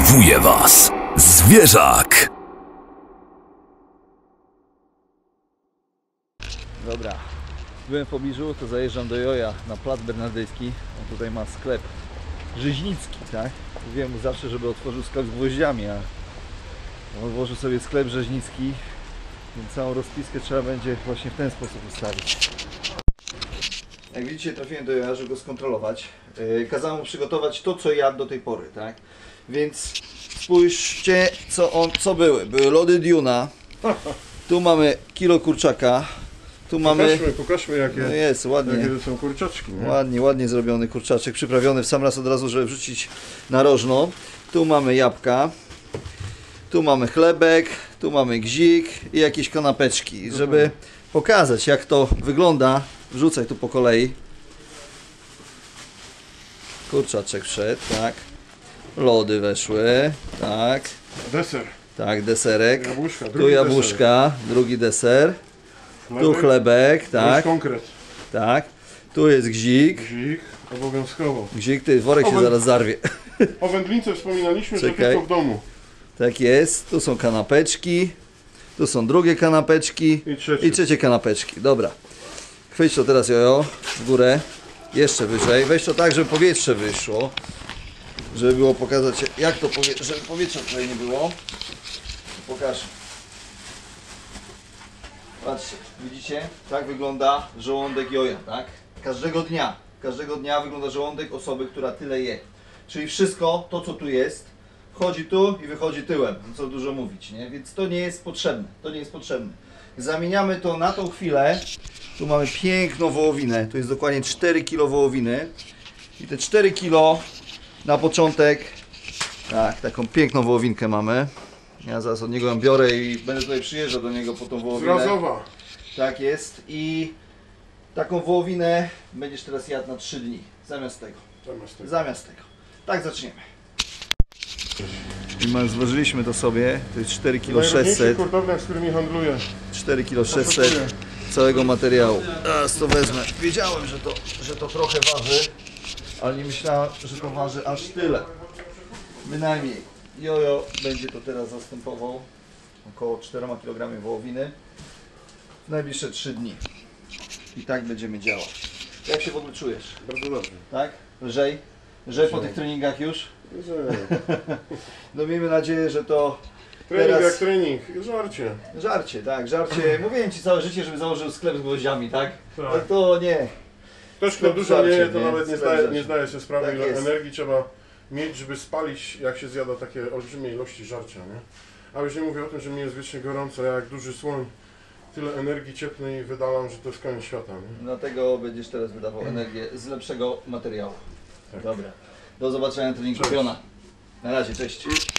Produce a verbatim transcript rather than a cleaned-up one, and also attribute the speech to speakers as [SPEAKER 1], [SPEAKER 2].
[SPEAKER 1] Motywuje was Zwierzak.
[SPEAKER 2] Dobra, byłem w pobliżu, to zajeżdżam do Joja na Plac Bernardyjski. On tutaj ma sklep rzeźnicki, tak? Mówiłem mu zawsze, żeby otworzył sklep z gwoździami, a on otworzył sobie sklep rzeźnicki, więc całą rozpiskę trzeba będzie właśnie w ten sposób ustawić. Jak widzicie, trafiłem do Joja, żeby go skontrolować. Yy, kazałem mu przygotować to, co jadł do tej pory, tak? Więc spójrzcie, co, on, co były. Były lody Duna, tu mamy kilo kurczaka. Tu mamy...
[SPEAKER 3] Pokażmy, pokażmy jakie,
[SPEAKER 2] no jest, ładnie.
[SPEAKER 3] jakie to są kurczaczki. Nie?
[SPEAKER 2] Ładnie, ładnie zrobiony kurczaczek, przyprawiony w sam raz od razu, żeby wrzucić na rożno. Tu mamy jabłka, tu mamy chlebek, tu mamy gzik i jakieś kanapeczki. Żeby pokazać, jak to wygląda, wrzucaj tu po kolei. Kurczaczek wszedł, tak. Lody weszły, tak.
[SPEAKER 3] Deser.
[SPEAKER 2] Tak, deserek.
[SPEAKER 3] Jabłuszka, drugi
[SPEAKER 2] tu jabłuszka,
[SPEAKER 3] deser.
[SPEAKER 2] drugi deser.
[SPEAKER 3] Chlebek,
[SPEAKER 2] tu chlebek,
[SPEAKER 3] to
[SPEAKER 2] tak.
[SPEAKER 3] jest konkret.
[SPEAKER 2] Tak. Tu jest gzik.
[SPEAKER 3] Gzik, obowiązkowo.
[SPEAKER 2] Gzik, ty worek się
[SPEAKER 3] Owęd-
[SPEAKER 2] zaraz zarwie.
[SPEAKER 3] O wędlince wspominaliśmy,
[SPEAKER 2] Czekaj.
[SPEAKER 3] że tylko w domu.
[SPEAKER 2] Tak jest. Tu są kanapeczki. Tu są drugie kanapeczki.
[SPEAKER 3] I trzecie.
[SPEAKER 2] I trzecie kanapeczki. Dobra. Chwyć to teraz, Jojo, w górę. Jeszcze wyżej. Weź to tak, żeby powietrze wyszło. Żeby było pokazać, jak to powietrze, żeby powietrza tutaj nie było. Pokaż. Patrzcie, widzicie? Tak wygląda żołądek Joja, tak? Każdego dnia, każdego dnia wygląda żołądek osoby, która tyle je. Czyli wszystko to, co tu jest, wchodzi tu i wychodzi tyłem, co dużo mówić, nie? Więc to nie jest potrzebne, to nie jest potrzebne. Zamieniamy to na tą chwilę. Tu mamy piękną wołowinę, to jest dokładnie cztery kilo wołowiny. I te cztery kilo na początek, tak, taką piękną wołowinkę mamy. Ja zaraz od niego ją biorę i będę tutaj przyjeżdżał do niego po tą wołowinę.
[SPEAKER 3] Zrazowa.
[SPEAKER 2] Tak jest. I taką wołowinę będziesz teraz jadł na trzy dni. Zamiast tego.
[SPEAKER 3] Zamiast tego.
[SPEAKER 2] Zamiast tego. Tak zaczniemy. I zważyliśmy to sobie. To jest cztery kilo sześćset.
[SPEAKER 3] Hurtowniach, z którymi handluję.
[SPEAKER 2] cztery kilo sześćset całego materiału. Teraz to wezmę. Wiedziałem, że to, że to trochę waży, ale nie myślałem, że to waży aż tyle. Bynajmniej. Jojo będzie to teraz zastępował około czterema kilogramami wołowiny w najbliższe trzy dni. I tak będziemy działać. Jak się w ogóle czujesz?
[SPEAKER 3] Bardzo dobrze.
[SPEAKER 2] Tak? Lżej? Lżej po tych treningach już?
[SPEAKER 3] Że...
[SPEAKER 2] No miejmy nadzieję, że to
[SPEAKER 3] Trening
[SPEAKER 2] teraz...
[SPEAKER 3] jak trening. Żarcie.
[SPEAKER 2] Żarcie, tak, żarcie. Mówiłem Ci całe życie, żeby założył sklep z gwoździami, tak?
[SPEAKER 3] Tak.
[SPEAKER 2] No to nie.
[SPEAKER 3] Ktoś, kto dużo
[SPEAKER 2] żarcie,
[SPEAKER 3] nie je, to
[SPEAKER 2] nie?
[SPEAKER 3] nawet nie
[SPEAKER 2] Sklep
[SPEAKER 3] zdaje,
[SPEAKER 2] żarcie.
[SPEAKER 3] nie zdaje sobie sprawy,
[SPEAKER 2] Tak
[SPEAKER 3] ile
[SPEAKER 2] jest.
[SPEAKER 3] energii trzeba mieć, żeby spalić, jak się zjada takie olbrzymie ilości żarcia, nie? A już nie mówię o tym, że mi jest wiecznie gorąco, ja jak duży słoń tyle energii cieplnej wydalam, że to jest koniec świata, nie?
[SPEAKER 2] Dlatego będziesz teraz wydawał energię z lepszego materiału.
[SPEAKER 3] Tak.
[SPEAKER 2] Dobra. Do zobaczenia na treningu Piona. Na razie, cześć.